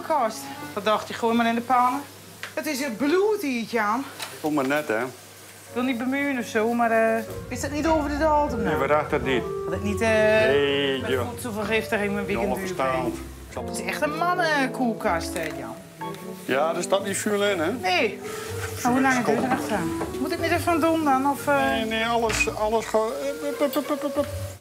koelkast. Wat dacht je? Gooi maar in de pannen. Het is een bloed hier, Jan. Kom maar net, hè. Ik wil niet bemuren of zo, maar is dat niet over de datum nou? Nee, we dachten het niet. Dat ik niet Nee, met joh. voedselvergiftiging mijn weekend Onverstaand. Het is echt een mannenkoelkast, Jan. Ja, er staat niet veel in, hè? Nee. Nou, hoe lang duurt het achteraan? Moet ik niet even van doen dan? Of, Nee, alles gewoon...